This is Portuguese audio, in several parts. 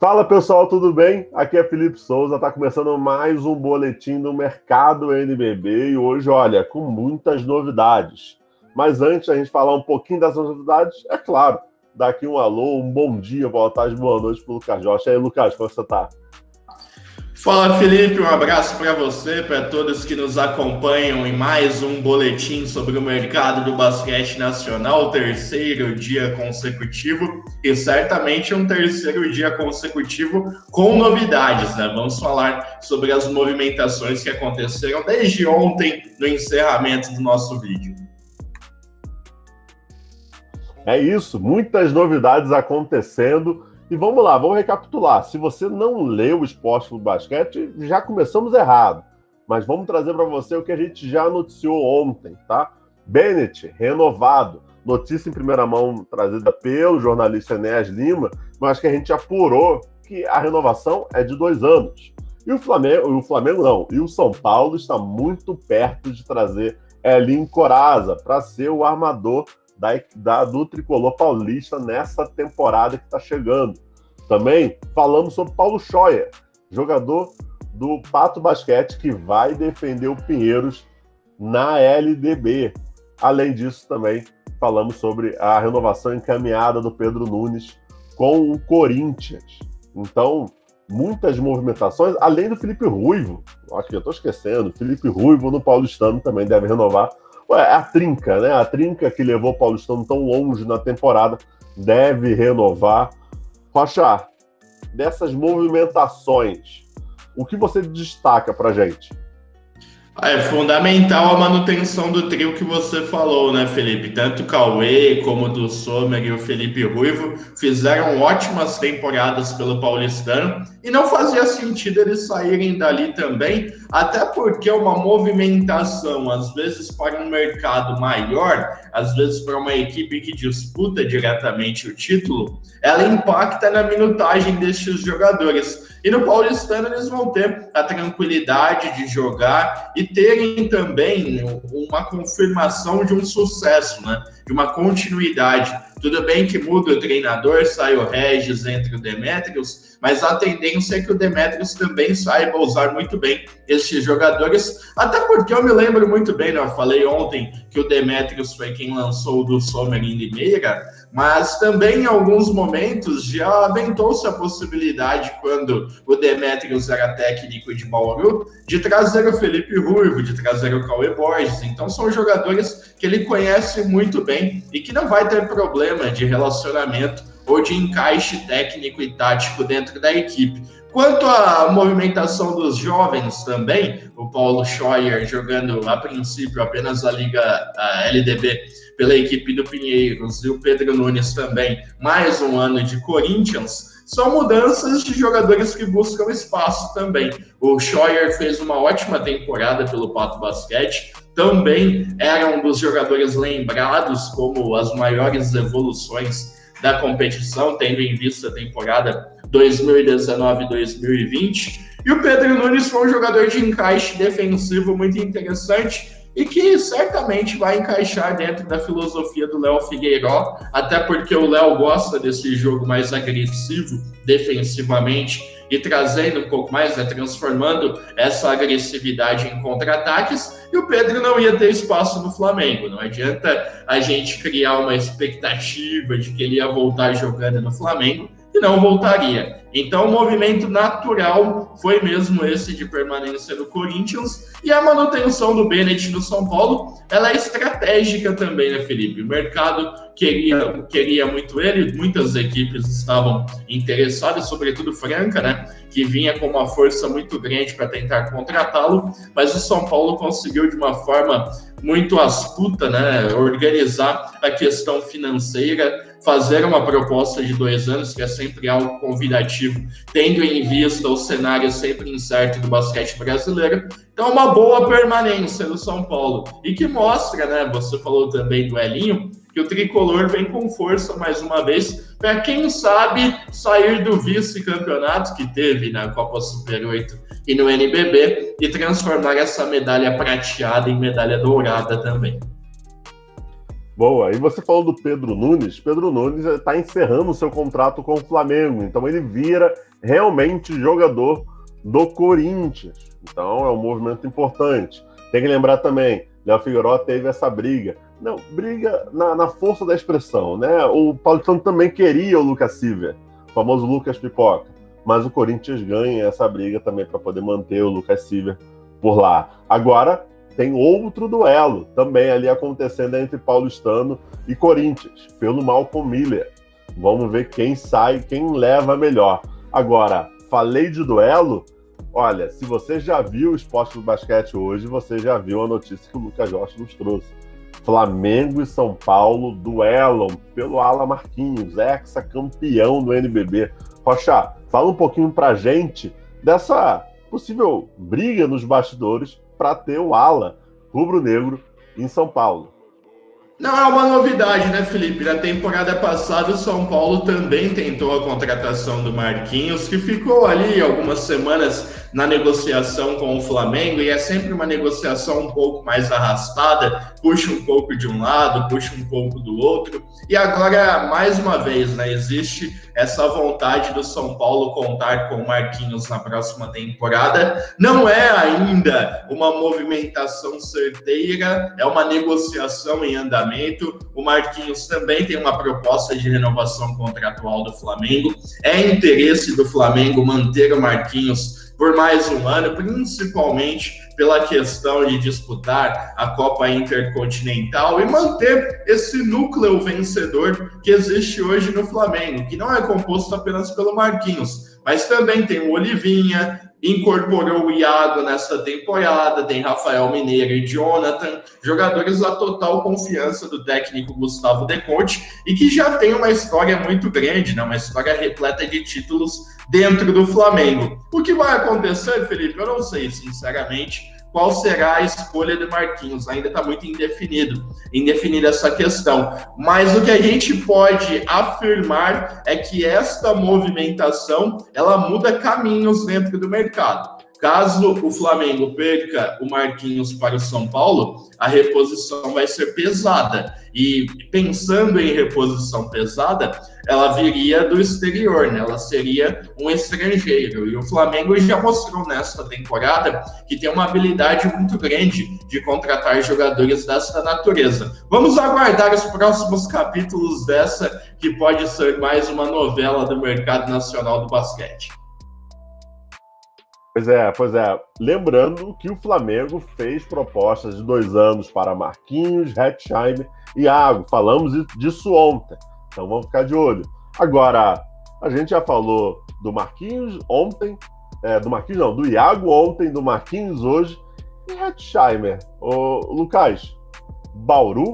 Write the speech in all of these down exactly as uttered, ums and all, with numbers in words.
Fala pessoal, tudo bem? Aqui é Felipe Souza, tá começando mais um boletim do Mercado N B B e hoje, olha, com muitas novidades. Mas antes da gente falar um pouquinho dessas novidades, é claro, daqui um alô, um bom dia, boa tarde, boa noite pro Lucas Jorge. E aí, Lucas, como você tá? Fala, Felipe, um abraço para você, para todos que nos acompanham em mais um boletim sobre o mercado do basquete nacional, terceiro dia consecutivo e certamente um terceiro dia consecutivo com novidades, né? Vamos falar sobre as movimentações que aconteceram desde ontem no encerramento do nosso vídeo. É isso, muitas novidades acontecendo. E vamos lá, vamos recapitular. Se você não leu o Esporte Clube Basquete, já começamos errado. Mas vamos trazer para você o que a gente já noticiou ontem, tá? Bennett, renovado. Notícia em primeira mão trazida pelo jornalista Enéas Lima, mas que a gente apurou que a renovação é de dois anos. E o Flamengo, o Flamengo não, e o São Paulo está muito perto de trazer Elinho Coraza para ser o armador Da, da, do tricolor paulista nessa temporada que está chegando. Também falamos sobre Paulo Scheuer, jogador do Pato Basquete, que vai defender o Pinheiros na L D B. Além disso, também falamos sobre a renovação encaminhada do Pedro Nunes com o Corinthians. Então, muitas movimentações, além do Felipe Ruivo. Acho que eu estou esquecendo. Felipe Ruivo no Paulistano também deve renovar. Ué, a trinca, né? A trinca que levou o Paulistano tão longe na temporada deve renovar. Rocha, dessas movimentações, o que você destaca pra gente? É fundamental a manutenção do trio que você falou, né, Felipe? Tanto o Cauê como o do Sommer e o Felipe Ruivo fizeram ótimas temporadas pelo Paulistano e não fazia sentido eles saírem dali também, até porque uma movimentação, às vezes para um mercado maior, às vezes para uma equipe que disputa diretamente o título, ela impacta na minutagem destes jogadores. E no Paulistano eles vão ter a tranquilidade de jogar e terem também uma confirmação de um sucesso, né? De uma continuidade. Tudo bem que muda o treinador, sai o Regis, entra o Demetrius, mas a tendência é que o Demetrius também saiba usar muito bem esses jogadores, até porque eu me lembro muito bem, né? Eu falei ontem que o Demetrius foi quem lançou o do Sommer em Limeira, mas também em alguns momentos já aventou-se a possibilidade, quando o Demetrius era técnico de Bauru, de trazer o Felipe Ruivo, de trazer o Cauê Borges. Então são jogadores que ele conhece muito bem e que não vai ter problema de relacionamento ou de encaixe técnico e tático dentro da equipe. Quanto à movimentação dos jovens também, o Paulo Scheuer jogando a princípio apenas a Liga a L D B pela equipe do Pinheiros e o Pedro Nunes também, mais um ano de Corinthians, são mudanças de jogadores que buscam espaço também. O Scheuer fez uma ótima temporada pelo Pato Basquete, também era um dos jogadores lembrados como as maiores evoluções da competição, tendo em vista a temporada dois mil e dezenove dois mil e vinte. E o Pedro Nunes foi um jogador de encaixe defensivo muito interessante e que certamente vai encaixar dentro da filosofia do Léo Figueiró, até porque o Léo gosta desse jogo mais agressivo defensivamente e trazendo um pouco mais, né, transformando essa agressividade em contra-ataques, e o Pedro não ia ter espaço no Flamengo. Não adianta a gente criar uma expectativa de que ele ia voltar jogando no Flamengo e não voltaria. Então o movimento natural foi mesmo esse de permanência no Corinthians, e a manutenção do Bennett no São Paulo, ela é estratégica também, né, Felipe? O mercado queria, queria muito ele, muitas equipes estavam interessadas, sobretudo Franca, né, que vinha com uma força muito grande para tentar contratá-lo, mas o São Paulo conseguiu de uma forma muito astuta, né, organizar a questão financeira, fazer uma proposta de dois anos, que é sempre algo convidativo, tendo em vista o cenário sempre incerto do basquete brasileiro. Então, uma boa permanência no São Paulo. E que mostra, né, você falou também do Elinho, que o tricolor vem com força mais uma vez, para quem sabe sair do vice-campeonato que teve na Copa Super oito e no N B B e transformar essa medalha prateada em medalha dourada também. Boa, e você falou do Pedro Nunes. Pedro Nunes está encerrando o seu contrato com o Flamengo, então ele vira realmente jogador do Corinthians. Então é um movimento importante. Tem que lembrar também, Léo Figueroa teve essa briga. Não, briga na, na força da expressão, né? O Paulistano também queria o Lucas Silva, o famoso Lucas Pipoca, mas o Corinthians ganha essa briga também para poder manter o Lucas Silva por lá. Agora tem outro duelo também ali acontecendo entre Paulistano e Corinthians, pelo Malcolm Miller. Vamos ver quem sai, quem leva melhor. Agora, falei de duelo, olha, se você já viu o Esporte do Basquete hoje, você já viu a notícia que o Lucas Jorge nos trouxe. Flamengo e São Paulo duelam pelo ala Marquinhos, ex-campeão do N B B. Rocha, fala um pouquinho pra gente dessa possível briga nos bastidores para ter o ala rubro-negro em São Paulo. Não é uma novidade, né, Felipe? Na temporada passada, o São Paulo também tentou a contratação do Marquinhos, que ficou ali algumas semanas na negociação com o Flamengo, e é sempre uma negociação um pouco mais arrastada, puxa um pouco de um lado, puxa um pouco do outro, e agora, mais uma vez, né, existe essa vontade do São Paulo contar com o Marquinhos na próxima temporada. Não é ainda uma movimentação certeira, é uma negociação em andamento. O Marquinhos também tem uma proposta de renovação contratual do Flamengo. É interesse do Flamengo manter o Marquinhos por mais um ano, principalmente pela questão de disputar a Copa Intercontinental e manter esse núcleo vencedor que existe hoje no Flamengo, que não é composto apenas pelo Marquinhos, mas também tem o Olivinha, incorporou o Iago nessa temporada, tem Rafael Mineiro e Jonathan, jogadores da total confiança do técnico Gustavo De Conte e que já tem uma história muito grande, né? Uma história repleta de títulos dentro do Flamengo. O que vai acontecer, Felipe? Eu não sei, sinceramente, qual será a escolha de Marquinhos. Ainda está muito indefinido, indefinida essa questão. Mas o que a gente pode afirmar é que esta movimentação, ela muda caminhos dentro do mercado. Caso o Flamengo perca o Marquinhos para o São Paulo, a reposição vai ser pesada. E pensando em reposição pesada, ela viria do exterior, né? Ela seria um estrangeiro. E o Flamengo já mostrou nesta temporada que tem uma habilidade muito grande de contratar jogadores dessa natureza. Vamos aguardar os próximos capítulos dessa, que pode ser mais uma novela do mercado nacional do basquete. Pois é, pois é. Lembrando que o Flamengo fez propostas de dois anos para Marquinhos, Hetzheimer e Iago. Falamos disso ontem, então vamos ficar de olho. Agora, a gente já falou do Marquinhos ontem, é, do Marquinhos não, do Iago ontem, do Marquinhos hoje e Hetzheimer. Ô, Lucas, Bauru?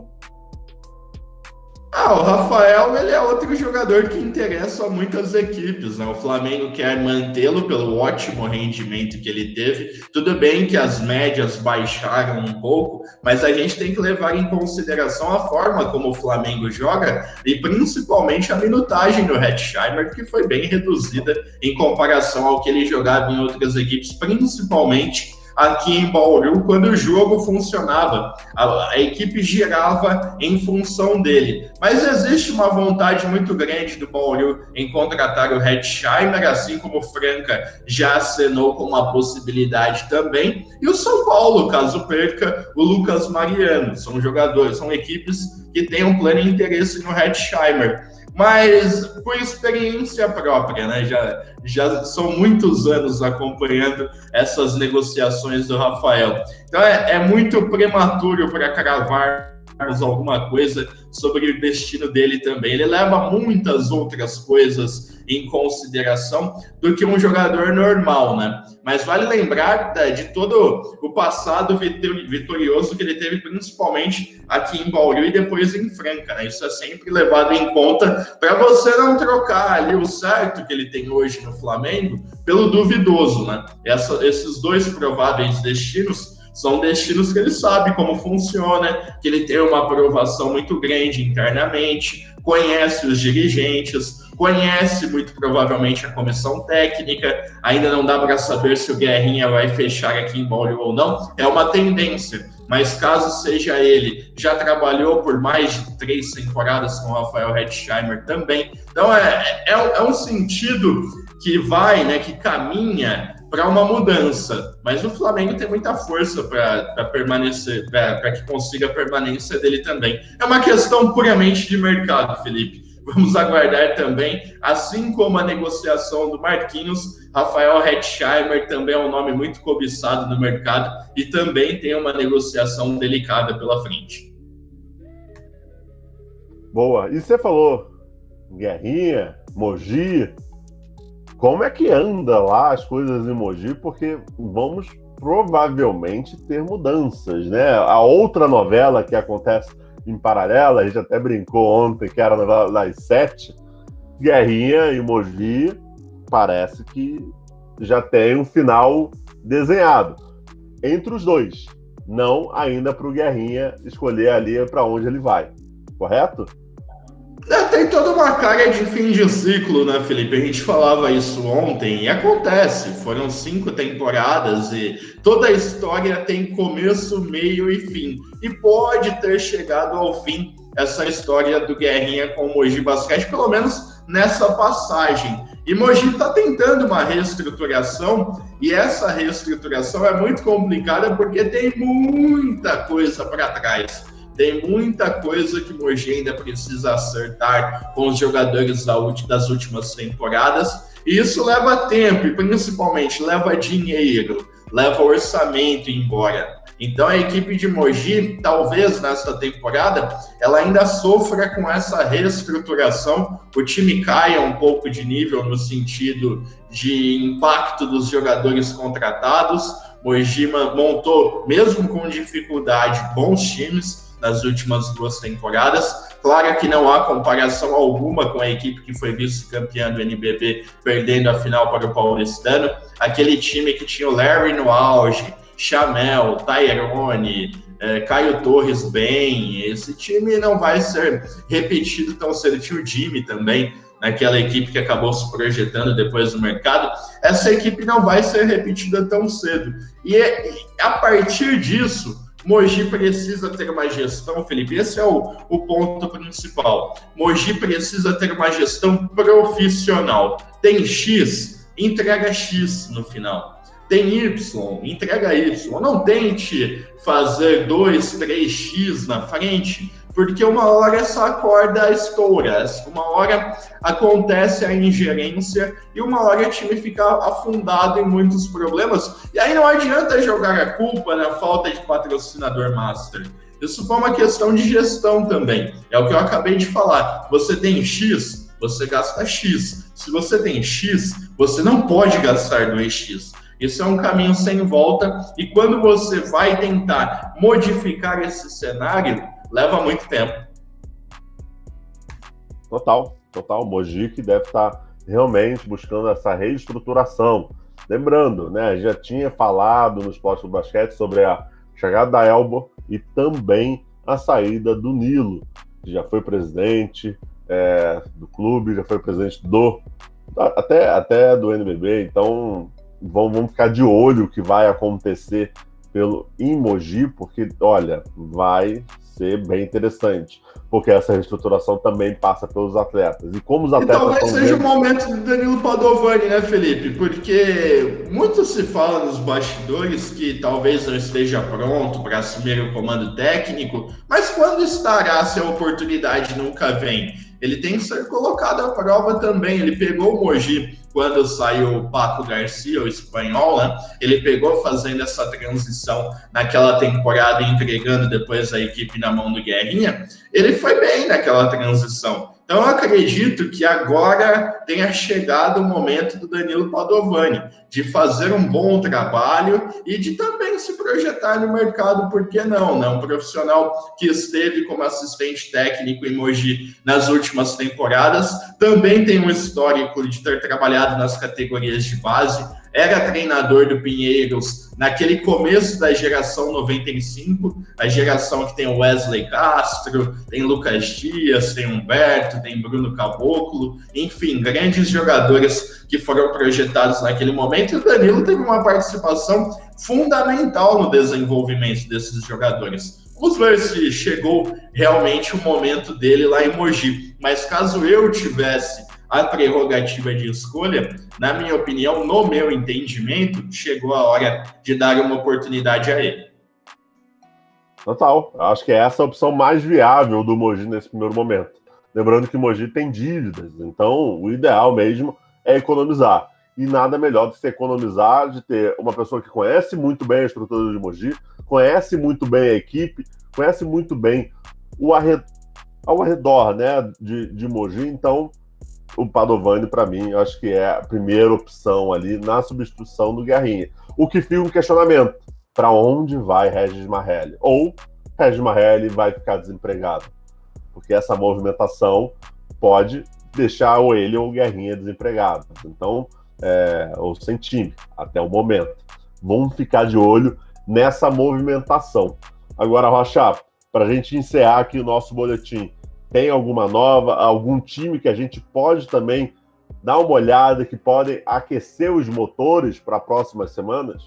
Ah, o Rafael, ele é outro jogador que interessa a muitas equipes, né? O Flamengo quer mantê-lo pelo ótimo rendimento que ele teve. Tudo bem que as médias baixaram um pouco, mas a gente tem que levar em consideração a forma como o Flamengo joga e principalmente a minutagem do Hetzheimer, que foi bem reduzida em comparação ao que ele jogava em outras equipes, principalmente aqui em Bauru, quando o jogo funcionava, a, a equipe girava em função dele. Mas existe uma vontade muito grande do Bauru em contratar o Hetzheimer, assim como o Franca já acenou com uma possibilidade também. E o São Paulo, caso perca, o Lucas Mariano. São jogadores, são equipes que têm um pleno interesse no Hetzheimer. Mas por experiência própria, né? Já, já são muitos anos acompanhando essas negociações do Rafael. Então é, é muito prematuro para cravarmos alguma coisa sobre o destino dele também. Ele leva muitas outras coisas em consideração do que um jogador normal, né? Mas vale lembrar né, de todo o passado vitorioso que ele teve, principalmente aqui em Bauru e depois em Franca, né? Isso é sempre levado em conta para você não trocar ali o certo que ele tem hoje no Flamengo pelo duvidoso, né? Essa, esses dois prováveis destinos são destinos que ele sabe como funciona, que ele tem uma aprovação muito grande internamente, conhece os dirigentes, conhece muito provavelmente a comissão técnica, ainda não dá para saber se o Guerrinha vai fechar aqui em Bauru ou não, é uma tendência. mas caso seja ele, já trabalhou por mais de três temporadas com o Rafael Hetzheimer também. Então é, é, é um sentido que vai, né, que caminha para uma mudança, mas o Flamengo tem muita força para permanecer, para que consiga a permanência dele também. É uma questão puramente de mercado, Felipe. Vamos aguardar também, assim como a negociação do Marquinhos, Rafael Hetzheimer também é um nome muito cobiçado no mercado e também tem uma negociação delicada pela frente. Boa. E você falou Guerrinha, Mogi. Como é que anda lá as coisas em Mogi? Porque vamos provavelmente ter mudanças, né? A outra novela que acontece em paralelo, a gente até brincou ontem que era a novela das sete, Guerrinha e Mogi, parece que já tem um final desenhado entre os dois. Não ainda para o Guerrinha escolher ali para onde ele vai, correto? É, tem toda uma cara de fim de ciclo, né, Felipe? A gente falava isso ontem e acontece. Foram cinco temporadas e toda a história tem começo, meio e fim. E pode ter chegado ao fim essa história do Guerrinha com o Mogi Basquete, pelo menos nessa passagem. E Mogi está tentando uma reestruturação e essa reestruturação é muito complicada porque tem muita coisa para trás. Tem muita coisa que o Mogi ainda precisa acertar com os jogadores das últimas temporadas. E isso leva tempo e, principalmente, leva dinheiro, leva orçamento embora. Então, a equipe de Mogi, talvez nesta temporada, ela ainda sofra com essa reestruturação. O time caia um pouco de nível no sentido de impacto dos jogadores contratados. Mogi montou, mesmo com dificuldade, bons times nas últimas duas temporadas. Claro que não há comparação alguma com a equipe que foi vice-campeã do N B B, perdendo a final para o Paulistano. Aquele time que tinha o Larry no auge, Chamel, Tyrone, eh, Caio Torres bem. Esse time não vai ser repetido tão cedo. Tinha o Jimmy também, naquela equipe que acabou se projetando depois do mercado. Essa equipe não vai ser repetida tão cedo. E, e a partir disso, Mogi precisa ter uma gestão, Felipe, esse é o, o ponto principal. Mogi precisa ter uma gestão profissional. Tem X, entrega X no final. Tem Y, entrega Y. Não tente fazer dois, três X na frente, porque uma hora essa corda estoura, uma hora acontece a ingerência e uma hora o time fica afundado em muitos problemas. E aí não adianta jogar a culpa na falta de patrocinador master. Isso foi uma questão de gestão também. É o que eu acabei de falar. Você tem X, você gasta X. Se você tem X, você não pode gastar dois X. Isso é um caminho sem volta e quando você vai tentar modificar esse cenário, leva muito tempo. Total, total. Mogi que deve estar realmente buscando essa reestruturação. Lembrando, né, já tinha falado no Esporte do Basquete sobre a chegada da Elbo e também a saída do Nilo, que já foi presidente é, do clube, já foi presidente do até, até do N B B, então vamos, vamos ficar de olho o que vai acontecer pelo em Mogi, porque, olha, vai ser bem interessante, porque essa reestruturação também passa pelos atletas. E como os atletas e talvez seja vendo... o momento do Danilo Padovani, né, Felipe? Porque muito se fala nos bastidores que talvez não esteja pronto para assumir o comando técnico, mas quando estará se a oportunidade nunca vem? Ele tem que ser colocado à prova também. Ele pegou o Mogi quando saiu o Paco Garcia, o espanhol, né? Ele pegou fazendo essa transição naquela temporada, entregando depois a equipe na mão do Guerrinha. Ele foi bem naquela transição. Então, eu acredito que agora tenha chegado o momento do Danilo Padovani de fazer um bom trabalho e de também se projetar no mercado, por que não? Né? Um profissional que esteve como assistente técnico em Mogi nas últimas temporadas, também tem um histórico de ter trabalhado nas categorias de base, era treinador do Pinheiros naquele começo da geração noventa e cinco, a geração que tem o Wesley Castro, tem Lucas Dias, tem Humberto, tem Bruno Caboclo, enfim, grandes jogadores que foram projetados naquele momento, e o Danilo teve uma participação fundamental no desenvolvimento desses jogadores. Vamos ver se chegou realmente o momento dele lá em Mogi. Mas caso eu tivesse a prerrogativa de escolha, na minha opinião, no meu entendimento, chegou a hora de dar uma oportunidade a ele. Total. Acho que é essa a opção mais viável do Mogi nesse primeiro momento. Lembrando que o Mogi tem dívidas, então o ideal mesmo é economizar. E nada melhor do que se economizar, de ter uma pessoa que conhece muito bem a estrutura de Mogi, conhece muito bem a equipe, conhece muito bem o arredor, ao redor, né, de, de Mogi. Então, o Padovani, para mim, eu acho que é a primeira opção ali na substituição do Guerrinha. O que fica um questionamento: para onde vai Regis Marrelli? Ou Regis Marrelli vai ficar desempregado? Porque essa movimentação pode deixar ou ele ou o Guerrinha desempregados. Então, é, ou sem time, até o momento. Vamos ficar de olho nessa movimentação. Agora, Rocha, para a gente encerrar aqui o nosso boletim, tem alguma nova, algum time que a gente pode também dar uma olhada, que podem aquecer os motores para as próximas semanas?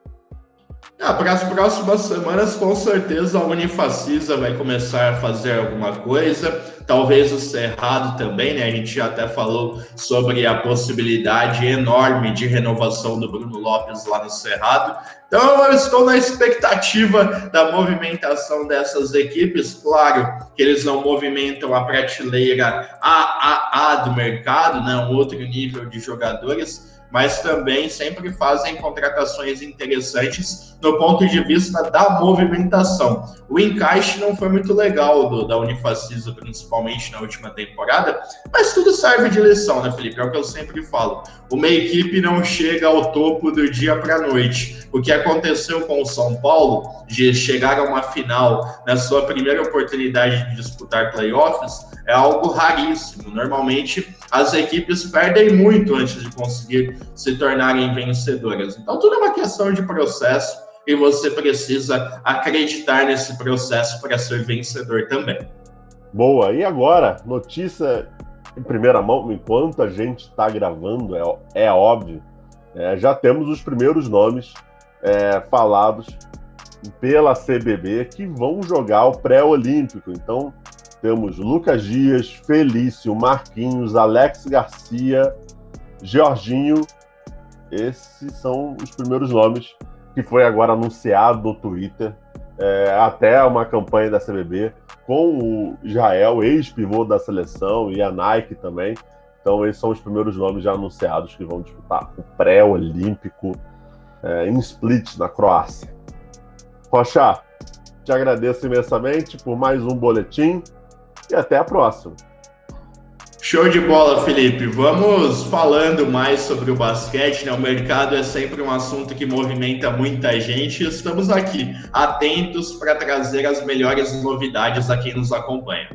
Ah, para as próximas semanas, com certeza, a Unifacisa vai começar a fazer alguma coisa, talvez o Cerrado também, né? A gente já até falou sobre a possibilidade enorme de renovação do Bruno Lopes lá no Cerrado. Então, eu estou na expectativa da movimentação dessas equipes. Claro que eles não movimentam a prateleira A A A do mercado, né? Um outro nível de jogadores, mas também sempre fazem contratações interessantes do ponto de vista da movimentação. O encaixe não foi muito legal do, da Unifacisa, principalmente na última temporada, mas tudo serve de lição, né, Felipe? É o que eu sempre falo. Uma equipe não chega ao topo do dia para a noite. O que aconteceu com o São Paulo, de chegar a uma final na sua primeira oportunidade de disputar playoffs, é algo raríssimo. Normalmente, as equipes perdem muito antes de conseguir se tornarem vencedoras. Então, tudo é uma questão de processo e você precisa acreditar nesse processo para ser vencedor também. Boa. E agora, notícia em primeira mão, enquanto a gente está gravando, é, é óbvio, é, já temos os primeiros nomes é, falados pela C B B que vão jogar o pré-olímpico. Então, temos Lucas Dias, Felício, Marquinhos, Alex Garcia, Jorginho. Esses são os primeiros nomes que foi agora anunciado no Twitter, é, até uma campanha da C B B, com o Israel, ex-pivô da seleção, e a Nike também. Então, esses são os primeiros nomes já anunciados que vão disputar o pré-olímpico é, em Split, na Croácia. Rocha, te agradeço imensamente por mais um boletim e até a próxima. Show de bola, Felipe. Vamos falando mais sobre o basquete, né? O mercado é sempre um assunto que movimenta muita gente e estamos aqui, atentos para trazer as melhores novidades a quem nos acompanha.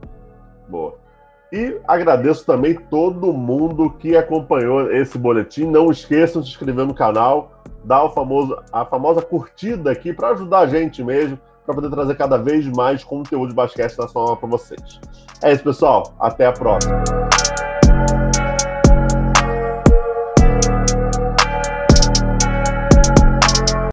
Boa. E agradeço também todo mundo que acompanhou esse boletim. Não esqueçam de se inscrever no canal, dar o famoso, a famosa curtida aqui para ajudar a gente mesmo, para poder trazer cada vez mais conteúdo de basquete nacional para vocês. É isso, pessoal. Até a próxima.